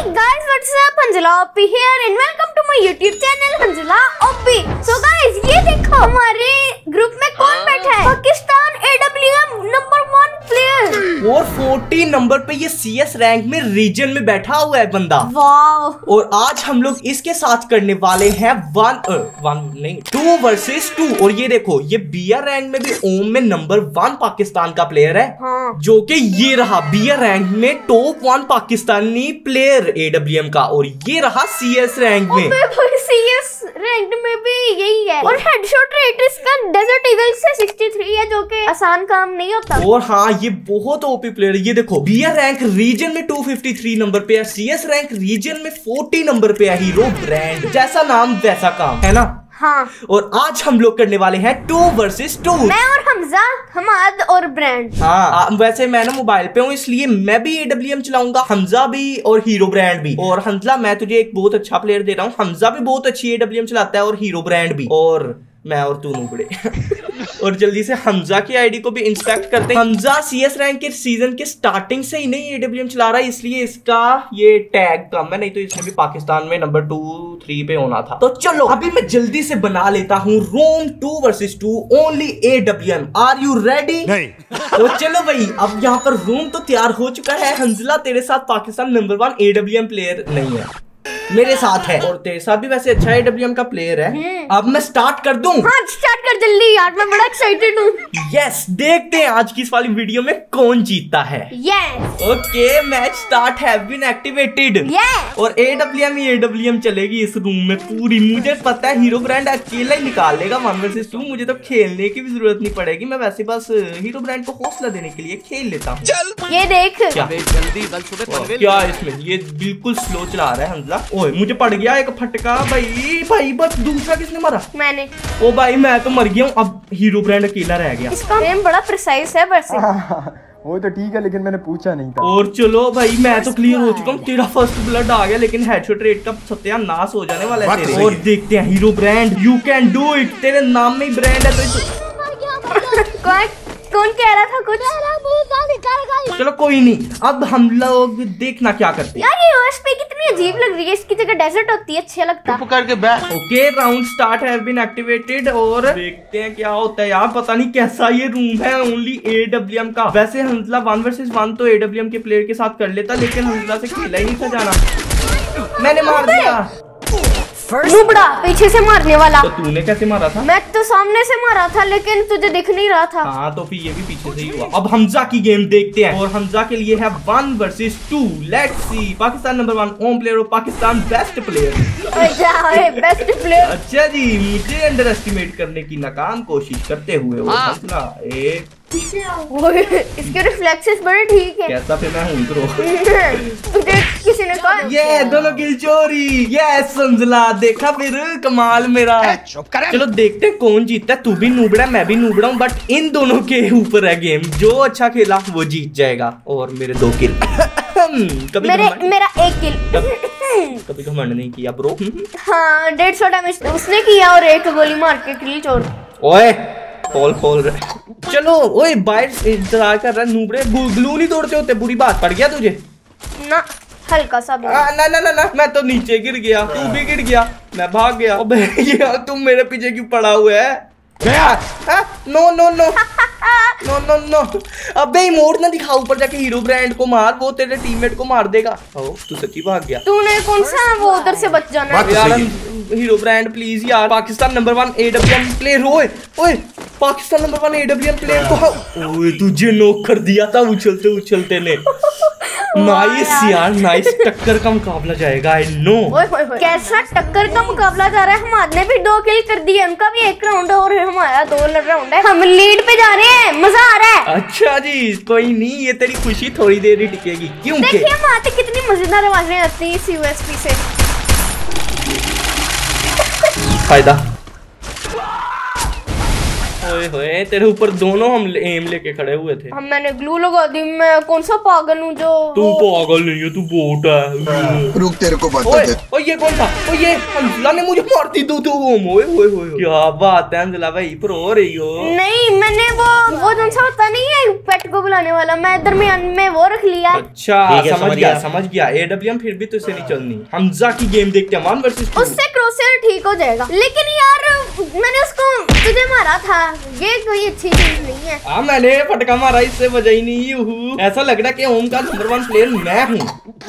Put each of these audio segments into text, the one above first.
guys, what's up? Hanzala Oppy here and welcome to my YouTube channel Hanzala Oppy. So guys, ये देखो हमारे group में कौन बैठा है? पाकिस्तान AWM नंबर 1 प्लेयर और 14 नंबर पे ये CS रैंक में रीजन में बैठा हुआ है बंदा। वाव। और आज हम लोग इसके साथ करने वाले हैं 2 वर्सेस 2। और ये देखो ये BR रैंक में भी ओम में नंबर 1 पाकिस्तान का प्लेयर है। हाँ। जो कि ये रहा BR रैंक में टॉप 1 पाकिस्तानी प्लेयर AWM का। और ये रहा CS रैंक में। CS रैंक में भी यही है। और हेडशॉट रेट इसका डेजर्ट ईगल से 63 है, जो कि आसान काम नहीं होता। और हाँ, ये बहुत ओपी प्लेयर है। ये देखो BR रैंक रीजन में 253 नंबर पे है, CS रैंक रीजन में 40 नंबर पे है। हीरो ब्रांड, जैसा नाम वैसा काम है ना। हाँ। और आज हम लोग करने वाले हैं 2 वर्सेस 2। मैं और हमजा, हमाद और ब्रांड। हाँ, वैसे मैं ना मोबाइल पे हूँ, इसलिए मैं भी AWM चलाऊंगा, हमजा भी और हीरो ब्रांड भी। और हमजा, मैं तुझे एक बहुत अच्छा प्लेयर दे रहा हूँ। हमजा भी बहुत अच्छी AWM चलाता है और हीरो ब्रांड भी। और मैं और तू नूबड़े। और जल्दी से हमजा की आईडी को भी इंस्पेक्ट करते हैं। हमजा CS रैंक के सीजन के स्टार्टिंग से ही नहीं AWM चला रहा है, इसलिए इसका ये टैग कम है, नहीं तो इसने भी पाकिस्तान में नंबर 2-3 पे होना था। तो चलो अभी मैं जल्दी से बना लेता हूँ room 2 versus 2 only AWM। Are you ready? नहीं। तो चलो भाई, अब यहाँ पर रूम तो तैयार हो चुका है। हंजला तेरे साथ पाकिस्तान नंबर 1 AWM प्लेयर नहीं है, मेरे साथ है। और तेरे साथ भी वैसे अच्छा AWM का प्लेयर है। अब मैं स्टार्ट कर दूं? हाँ, स्टार्ट कर जल्दी यार, मैं बड़ा एक्साइटेड हूँ। यस, देखते हैं आज की इस वाली वीडियो में कौन जीतता है। Yes. Okay, match start have been activated. Yes. और AWM ही AWM चलेगी इस रूम में पूरी। मुझे पता है हीरो ब्रांड अकेला ही निकाल लेगा 1 वर्सेस 2। मुझे तो खेलने की भी जरूरत नहीं पड़ेगी। मैं वैसे बस हीरो ब्रांड को हौसला देने के लिए खेल लेता हूँ। ये देख क्या जल्दी कल सुबह क्या इसमें, ये बिल्कुल स्लो चला रहा है हमजा। ओए, मुझे पड़ गया एक फटका। भाई बस, दूसरा किसने मारा? मैंने। ओ भाई, मैं तो मर गया हूँ। अब हीरो ब्रांड अकेला रह गया। इसका एम बड़ा प्रिसाइज है वैसे। वो तो ठीक है, लेकिन मैंने पूछा नहीं था। और चलो भाई, मैं तो क्लियर हो चुका हूँ। तेरा फर्स्ट ब्लड आ गया, लेकिन हेडशॉट रेट का सत्यानाश हो जाने वाला है तेरे। और देखते हैं Hero Brand, you can do it. तेरे नाम में ही ब्रांड है तो कौन कह रहा था कुछ? चलो कोई नहीं, अब हम लोग देखना क्या करते हैं। यार ये यूएसपी कितनी अजीब लग रही है, इसकी जगह डेजर्ट होती है, अच्छा लगता है। करके बैठ। Okay, round start have been activated. और देखते हैं क्या होता है यार। पता नहीं कैसा ये रूम है ओनली AWM का। वैसे हंसला 1 वर्सेस 1 तो AWM के प्लेयर के साथ कर लेता, लेकिन हंसला से खेला ही नहीं था जाना। मैंने मार दिया। नुबड़ा पीछे से मारने वाला। तो तूने कैसे मारा था? मैं तो सामने से मारा था, लेकिन तुझे दिख नहीं रहा था। हाँ, तो फिर ये भी पीछे से ही हुआ। अब हमजा की गेम देखते हैं। और हमजा के लिए है 1 versus 2। Let's see. Pakistan number 1 home player और Pakistan best player. Best player. अच्छा जी, मुझे अंडर एस्टिमेट करने की नाकाम कोशिश करते हुए वो हंसला एक। इसके रिफ्लेक्सेस बड़े ठीक है। कैसा फिर मैं हूँ करो। तुझे किसी ने कहा? ये दोनों किल चोरी। यस संजला, देखा फिर कमाल मेरा। चलो देखते हैं कौन जीतता है। तू भी नूबड़ा, मैं भी नूबड़ा हूँ, बट इन दोनों के ऊपर है गेम। जो अच्छा खेला वो जीत जाएगा। और मेरे 2 किल। कभी मेरा 1 किल। कभी घमंड नहीं किया ब्रो। हाँ, 150 डैमेज उसने किया और 1 गोली मार के किल छोड़। ओए, खोल रहे। चलो ओए, बाहर इंतजार कर रहा है नूबड़े। ग्लू नहीं तोड़ते होते, बुरी बात पड़ गया तुझे ना। हल्का सा ना, मैं तो नीचे गिर गया, तू भी गिर गया, मैं भाग गया। अबे ये तुम मेरे पीछे क्यों पड़ा हुआ है? नो। अबे इमोट ना दिखा, ऊपर जाके हीरो ब्रांड को मार, वो तेरे टीममेट को मार देगा। तू सच्ची भाग गया। तूने कौन सा वो उधर से बच जाना है यार। हीरो ब्रांड प्लीज यार। Pakistan number 1 AWM player. ओए, पाकिस्तान नंबर 1 AWM प्लेयर को ओए तुझे नॉक कर दिया था उछलते ने। नाइस यार, नाइस। टक्कर का मुकाबला जाएगा। I know. कैसा टक्कर का मुकाबला जा रहा है। हमारे भी 2 किल कर दिए, उनका भी 1 राउंड और हमारा 2 राउंड है। हम लीड पे जा रहे हैं, मजा आ रहा है। अच्छा जी, कोई नहीं, ये तेरी खुशी थोड़ी देर ही टिकेगी। क्यों? देखिए हमारे कितनी मजेदार आवाजें आती है इस यूएसपी से। फायदा ओए होए, तेरे ऊपर दोनों हम एम लेके खड़े हुए थे। हम मैंने ग्लू लगा दी। मैं कौन सा पागल हूँ जो तू पागल नहीं है, तू बोट है। रुक तेरे को बता ओए दे। ओए ये कौन था? ओए ये हंसला ने मुझे मार दी। तू ओए ओए ओए क्या बात है हंसला भाई, प्रो हो रही हो। नहीं, मैंने वो जो सा होता नहीं है पेट को बुलाने वाला, मैं दरमियान में वो रख लिया। अच्छा समझ गया। AWM फिर भी तुझसे नहीं चलनी। हमजा की गेम देखते हैं 1 वर्सेस 2। उससे क्रॉसर ठीक हो जाएगा। लेकिन यार मैंने उसको तुझे मारा था, ये कोई अच्छी चीज नहीं है। हाँ मैंने फटका मारा, इससे वजह ही नहीं। ऐसा लग रहा है कि होम का नंबर 1 प्लेयर मैं हूँ।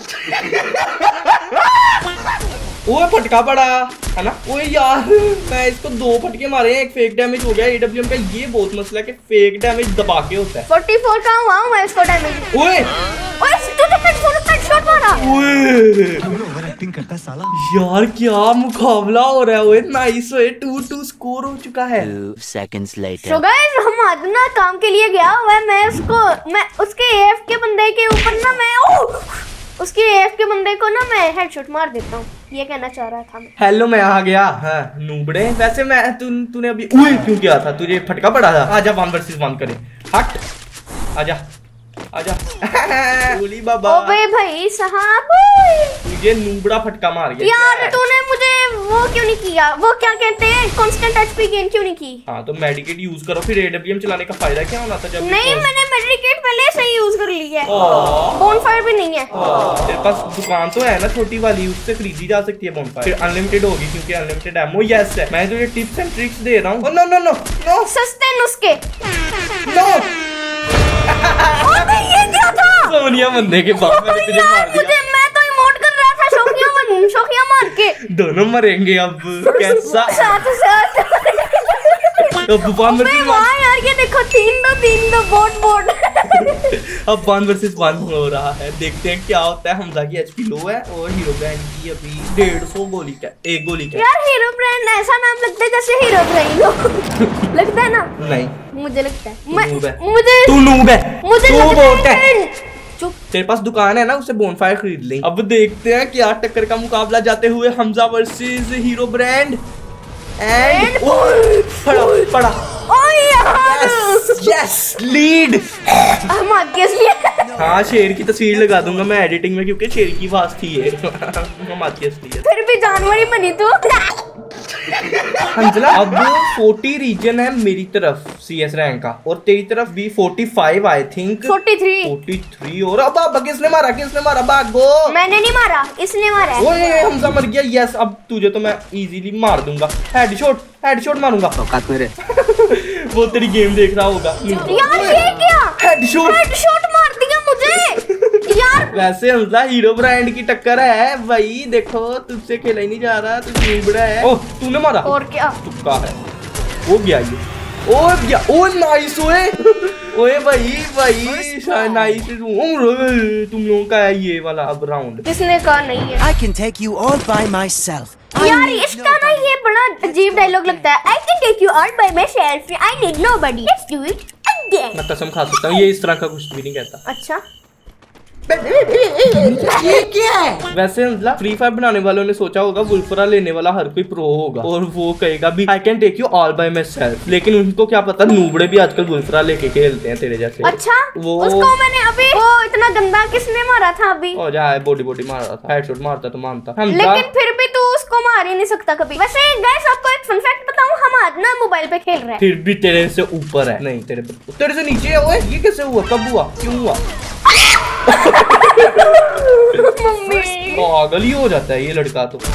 वो फटका पड़ा है ना। ओए यार मैं इसको 2 फटके मारे हैं, एक फेक डैमेज हो गया। AWM का ये बहुत मसला है कि फेक डैमेज दबा के होता है। 44 का हुआ हूँ मैं इसको डैमेज। ओए तुझे हेडशॉट मारा। ओए करता साला। यार क्या मुकाबला हो रहा है। ओए नाइस। 2-2 स्कोर हो चुका है। 2 seconds later. So guys, हम आज ना काम के लिए गया हुआ है। मैं उसके AF के बंदे के ऊपर ना उसके AF के बंदे को ना मैं हेडशॉट मार देता हूँ, ये कहना चाह रहा था मैं। हेलो मैं आ गया। हाँ नूबड़े, वैसे मैं तूने अभी क्यों किया था? तुझे फटका पड़ा था। आजा 1 वर्सेस 1 करें। हट आजा बोली बाबा। ओबे भाई साहब, मुझे नूबड़ा फटका मार गया यार। तूने मुझे वो क्यों नहीं किया, वो क्या कहते हैं कांस्टेंट HP गेन क्यों नहीं की? हाँ तो मेडिकेट यूज करो, फिर AWM चलाने का फायदा क्या होना था जब? नहीं मैंने मेडिकेट पहले से ही यूज कर ली है। बोनफायर भी नहीं है। तेरे पास दुकान तो है ना छोटी वाली, उससे खरीदी जा सकती है बोनफायर। फिर अनलिमिटेड होगी क्योंकि अनलिमिटेड एमो। यस है, मैं तुझे टिप्स एंड ट्रिक्स दे रहा हूँ। नो नो नो नो सस्ते नुस्खे। नो ये क्या था? सोनिया बंदे के बाद मैंने तुझे मार दिया। मैं तो इमोट कर रहा था शौकिया मार के। दोनों मरेंगे अब। कैसा साथ अब 1 वर्सेस 1। यार ये देखो 3-2 बोट अब 1 वर्सेस 1 हो रहा है। देखते हैं क्या होता है। हमजा की HP लो है और हीरो ब्रांड की अभी 150 गोली का, 1 गोली का। यार हीरो ब्रांड ऐसा नाम लगता है जैसे हीरो ब्रांड हो। लगता है ना? नहीं मुझे लगता है। तू नूब है, मुझे तू बोट है। चुप। तेरे पास दुकान है ना, उससे बोनफायर खरीद ले। अब देखते हैं क्या टक्कर का मुकाबला जाते हुए हमजा वर्सेस हीरो ब्रांड। एंड पड़ा। Yes lead. हम आगे से हाँ शेर की तस्वीर लगा दूंगा मैं एडिटिंग में, क्योंकि शेर की आवाज थी ये। हम आगे असली है। फिर भी जानवर ही बनी तू। अंजला अब 40 रीजन है मेरी तरफ CS रैंक का, और तेरी तरफ भी 45 आई थिंक। 43 और अब किसने मारा? भागो। मैंने नहीं मारा, इसने मारा है। ओए हमजा मर गया। यस अब तुझे तो मैं इजीली मार दूंगा। हेडशॉट मारूंगा। औकात मेरे। वो तेरी गेम देख रहा होगा। यार ये क्या? हेडशॉट मार दिया मुझे यार। वैसे हमजा हीरो ब्रांड की टक्कर है भाई। देखो तुझसे खेला ही नहीं जा रहा, तू नूबड़ा है। ओह तूने मारा। और क्या? तुक्का है। हो गया ये। Oh nice. ओए भाई नाइस। तुम लोगों का है ये वाला अब राउंड। किसने कहा नहीं है? I can take you all by myself. यार इसका ना ये बड़ा अजीब डायलॉग लगता है। I can take you all by myself. I need nobody. Let's do it again. मैं कसम खा सकता हूँ ये इस तरह का कुछ भी नहीं कहता। अच्छा ये क्या है? वैसे मतलब फ्री फायर बनाने वालों ने सोचा होगा वुल्फरा लेने वाला हर कोई प्रो होगा और वो कहेगा भी I can take you all by myself. लेकिन उनको क्या पता नूबड़े भी आजकल वुल्फरा लेके खेलते हैं तेरे जैसे। अच्छा वो उसको मैंने अभी वो इतना गंदा किसने मारा था अभी? और जाए बॉडी मार रहा था, हेडशॉट मारता तो मानता। लेकिन फिर भी तू उसको मार ही नहीं सकता कभी। वैसे गाइस आपको एक फन फैक्ट बताऊं, हम आज ना मोबाइल पे खेल रहे हैं। फिर भी तेरे से ऊपर है। नहीं तेरे से नीचे है। ओए ये कैसे हुआ? कब हुआ? क्यों हुआ? मम्मी पागल ही हो जाता है ये लड़का तो।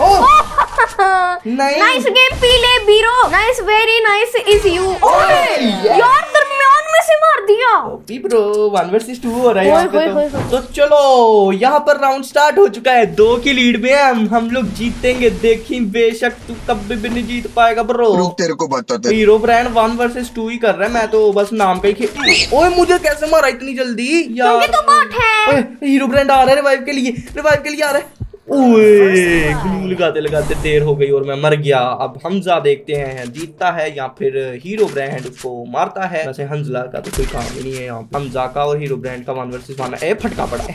Nice game play bro. Nice very nice is you. यार दरमियान में से मार दिया। ब्रो 1 वर्सेस 2 हो रहा है यहाँ पे तो चलो यहाँ पर राउंड स्टार्ट हो चुका है। 2 की लीड में हम लोग जीतेंगे। देखी बेशक तू कभी भी नहीं जीत पाएगा ब्रो। तेरे को बताते हीरो ब्रांड 1 वर्सेस 2 ही कर रहा है। मैं तो बस नाम का ही खेल। ओए मुझे कैसे मारा इतनी जल्दी यार? तो बॉट है। हीरो ब्रांड आ रहा है रिवाइव के लिए आ रहा है। ओए ग्लू लगाते देर हो गई और मैं मर गया। अब हमजा देखते हैं जीतता है या फिर हीरो ब्रांड उसको मारता है। वैसे हंजला का तो कोई काम ही नहीं है यहाँ। हमजा का और हीरो ब्रांड का 1 वर्सेस 1 है। फटका पड़ा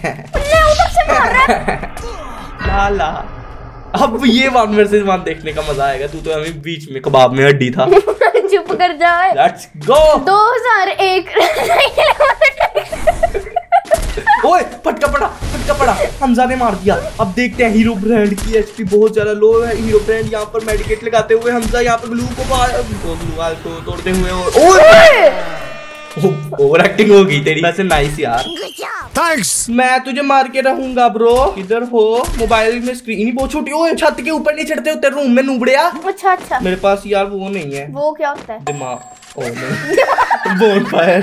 लाला। अब ये 1 वर्सेस 1 देखने का मजा आएगा। तू तो हमें बीच में कबाब में हड्डी था। चुप कर जाओ। Let's go. 2001 ओए फटका पड़ा, हमजा ने मार दिया। अब देखते हैं हीरो ब्रांड की एचपी बहुत ज्यादा लो है। हीरो ब्रांड यहाँ पर मेडिकेट लगाते हुए, हमजा यहाँ पर ग्लू को तोड़ते हुए। ओवर एक्टिंग हो गई तेरी। वैसे नाइस यार, Thanks. मैं तुझे मार के रहूंगा ब्रो। इधर हो, मोबाइल में स्क्रीन ही बहुत छोटी। ओए छत के ऊपर नहीं चढ़ते होते रूम में नूबड़िया। अच्छा मेरे पास यार वो नहीं है। वो क्या होता है? दिमाग। ओ नहीं, बोनफायर।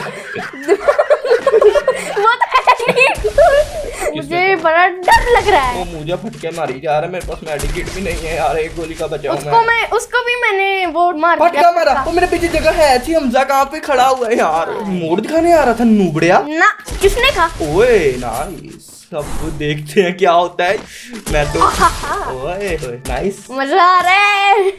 वो तो है नहीं। मुझे बड़ा डर लग रहा है। वो मुझे फटके मारी जा रहा है। मेरे पास मेडिकेट भी नहीं है यार, एक गोली का बचा हूं मैं। उसको भी मैंने वो मार दिया। फटका मारा। वो मेरे पीछे जगह है थी। हमजा कहाँ पे खड़ा हुआ है यार? मोड़ दिखाने आ रहा था नूबड़िया। ना, किसने कहा? ओए नाइस, सब देखते हैं क्या होता है। मैं तो ओए नाइस, मजा आ रहा है।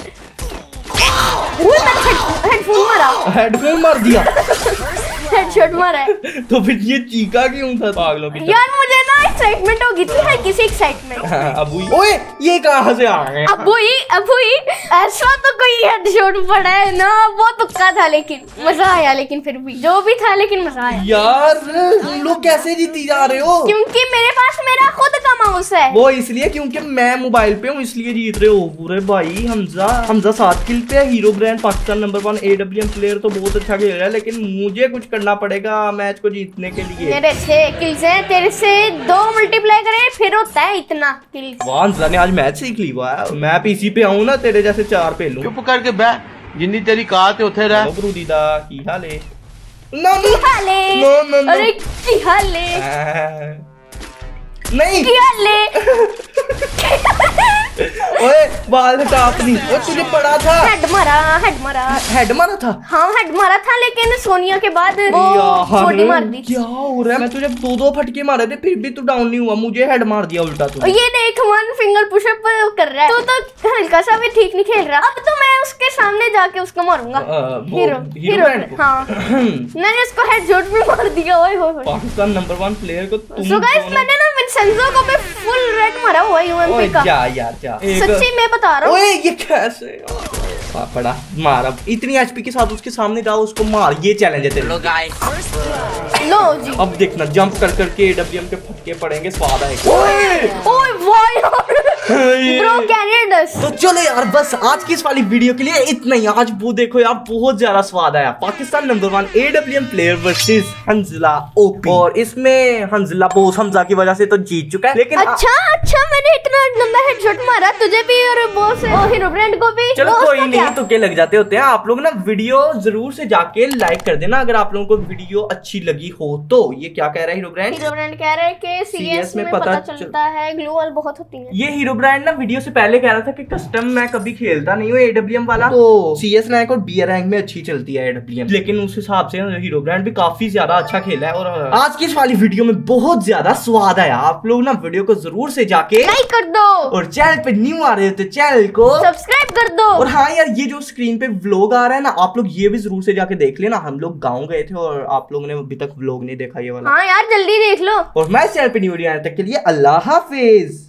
हेडफोन मारा, हेडफोन मार दिया। हेडशॉट मारा है। तो फिर ये चीका क्यों था पागलों की तरह? यार मुझे ना एक्साइटमेंट हो गई थी, हर किसी एक्साइटमेंट। अबू ओए ये कहाँ से आ गए? अबू ही ऐसा तो कोई हेडशॉट पड़ा है ना, वो तुक्का था लेकिन मजा आया। लेकिन फिर भी जो भी था, लेकिन मजा आया यार। तुम लोग कैसे जीती जा रहे हो? क्योंकि मेरे पास मेरा खुद का माउस है। वो इसलिए क्योंकि मैं मोबाइल पे हूँ, इसलिए जीत रहे हो। पूरे भाई हमजा 7 किल पे है। Hero Brand Pakistan number 1 AWM player तो बहुत अच्छा खेल रहा है, लेकिन मुझे कुछ करना पड़ेगा मैच को जीतने के लिए। मेरे 6 किल्स हैं, तेरे से 2 मल्टीप्लाई करें फिर होता है इतना किल्स। हमजा ने आज मैच सीख ली। वाह, मैं पीसी पे आऊँ ना तेरे जैसे 4 पे लूं। चुप करके बैठ, जिन्नी तेरी कात उथे रह। ब्रू दीदा की हाल है? की हाल है? No. अरे की हाल है? नहीं की हाल है? ओए बाल हटा अपनी। ओए तुझे पड़ा था। हेड मारा हेड मारा था। हाँ हेड मारा था, लेकिन सोनिया के बाद वो यार बॉडी मार दी। क्या हो रहा है? मैं तुझे 2 फटके मारे थे, फिर भी तू डाउन नहीं हुआ। मुझे हेड मार दिया उल्टा तू। ये देख 1 फिंगर पुशअप कर रहा है। तू तो हल्का सा भी ठीक नहीं खेल रहा। अब तो मैं उसके सामने जाके उसको मारूंगा। हीरो हाँ, मैंने उसको हेडशॉट भी मार दिया। ओए होए पाकिस्तान नंबर 1 प्लेयर को तुम सो गाइस, मैंने ना विंसेंजो को भी फुल रेड मारा हुआ है यूएमपी का। जा यार जा। सच्ची मैं बता रहा हूँ। ओए ये कैसे पड़ा? मार। अब इतनी एचपी के साथ उसके सामने जाओ, उसको मार। ये चैलेंज है तेरे। लो जी, अब देखना जंप कर करके AWM के फटके पड़ेंगे, स्वाद आएगा। ओए ब्रो कैनेडस। तो चलो यार, बस आज की इस वाली वीडियो के लिए इतना ही। आज वो देखो यार, बहुत ज्यादा स्वाद आया। Pakistan number 1 AWM player versus Hanzla OP. और इसमें हंजला बोस हमजा की वजह से तो जीत चुका है, लेकिन अच्छा मैंने इतना लंबा हेडशॉट मारा तुझे भी और बॉस और हीरो ब्रांड को भी। चलो कोई नहीं, तुक्के लग जाते होते हैं। आप लोग ना वीडियो जरूर से जाके लाइक कर देना अगर आप लोगों को वीडियो अच्छी लगी हो तो। ये क्या कह रहा है हीरो ब्रांड? हीरो ब्रांड कह रहा है कि CS में पता चलता है ग्लोअल बहुत होती है। ये हीरो ब्रांड ना वीडियो से पहले कह रहा था कि कस्टम मैं कभी खेलता नहीं हूँ AWM वाला, तो CS रैंक और BR रैंक में अच्छी चलती है AWM। लेकिन उस हिसाब से हीरो ब्रांड भी काफी ज्यादा अच्छा खेला है। और आज की इस वाली वीडियो में बहुत ज्यादा स्वाद आया। आप लोग ना वीडियो को जरूर से जाके लाइक कर दो, और चैनल पे न्यू आ रहे हो तो चैनल को सब्सक्राइब कर दो। और हाँ यार, ये जो स्क्रीन पे व्लॉग आ रहा है ना, आप लोग ये भी जरूर से जाके देख लेना। हम लोग गाँव गए थे और आप लोगों ने अभी तक व्लॉग नहीं देखा ये वाला। हाँ यार जल्दी देख लो। और मैं चैनल पे न्यू आने तक के लिए अल्लाह हाफिज।